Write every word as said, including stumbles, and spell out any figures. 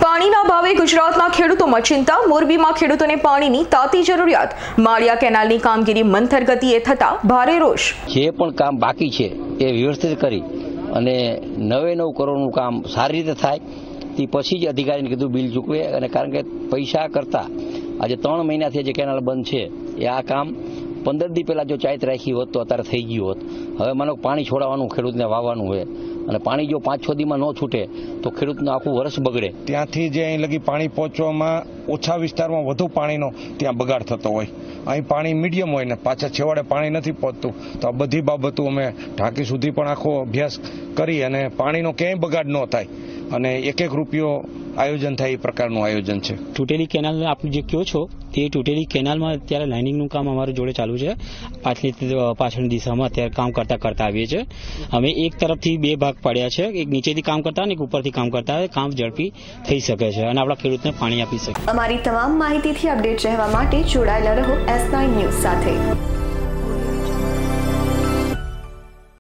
પાણીના ભાવે ગુજરાતના ખેડૂતોમાં ચિંતા। મોરબીમાં ખેડૂતોને પાણીની તાતી જરૂરિયાત। માળિયા કેનાલની કામગીરી મંથર ગતિએ થતા ભારે રોષ। જે પણ કામ બાકી છે એ વ્યવસ્થિત કરી અને નવે નવ કરોડનું કામ સારી રીતે થાય તે પછી જ અધિકારીને કીધું બિલ ચૂકવે। અને કારણ કે પૈસા કરતા આજે ત્રણ મહિનાથી જે કેનાલ બંધ છે એ આ કામ પંદર દી પહેલા જો ચાયત રાખી હોત તો અત્યારે થઈ ગયું હોત। હવે માનો પાણી છોડાવવાનું ખેડૂતને વાવવાનું હોય અને પાણી જો પાંચ છ દીમાં ન છૂટે તો ખેડૂતનું આખું વર્ષ બગડે। ત્યાંથી જે અહીં લગી પાણી પહોંચવામાં ઓછા વિસ્તારમાં વધુ પાણીનો ત્યાં બગાડ થતો હોય। અહીં પાણી મીડિયમ હોય ને પાછા છેવાડે પાણી નથી પહોંચતું, તો આ બધી બાબતો અમે ઢાંકી સુધી પણ આખો અભ્યાસ કરી અને પાણીનો ક્યાંય બગાડ ન થાય અને એક એક રૂપિયો આયોજન થાય એ પ્રકારનું આયોજન છે। તૂટેલી કેનાલ આપ જે કહો છો તે તૂટેલી કેનાલમાં અત્યારે લાઇનિંગનું કામ અમારી જોડે ચાલુ છે। પાછળની પાછળની દિશામાં અત્યારે કામ કરતા કરતા આવીએ છીએ। અમે એક તરફથી બે ભાગ પાડ્યા છે, એક નીચેથી કામ કરતા અને એક ઉપરથી કામ કરતા। કામ ઝડપી થઈ શકે છે અને આપણા ખેડૂતને પાણી આપી શકે। અમારી તમામ માહિતીથી અપડેટ રહેવા માટે જોડાયેલા રહો એસ નાઇન ન્યૂઝ સાથે।